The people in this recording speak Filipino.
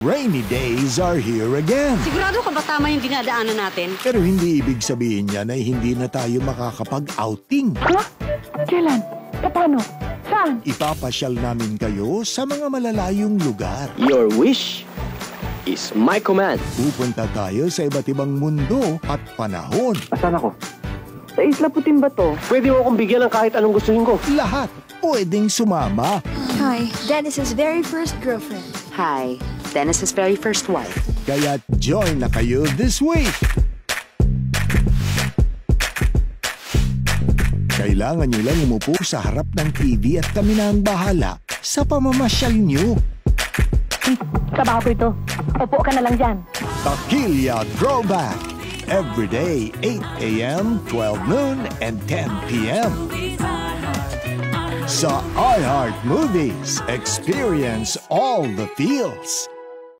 Rainy days are here again. Sigurado ka ba tama yung dinadaanan natin? Pero hindi ibig sabihin niya na hindi na tayo makakapag-outing. Ha? Kailan? Paano? Saan? Ipapasyal namin kayo sa mga malalayong lugar. Your wish is my command. Pupunta tayo sa iba't ibang mundo at panahon. Asan ako? Sa Isla Puting Bato. Pwede mo akong bigyan ng kahit anong gustuhin ko. Lahat pwedeng sumama. Hi, Dennis's very first girlfriend. Hi, Dennis's very first wife. Kaya join na kayo this week. Kailangan nyo lang umupo sa harap ng TV at kami na ang bahala sa pamamasyal nyo. Trabaho ko ito. Upo ka na lang dyan. Takilya Throwback. Every day, 8 a.m., 12 noon, and 10 p.m. Sa iHeart Movies, experience all the feels.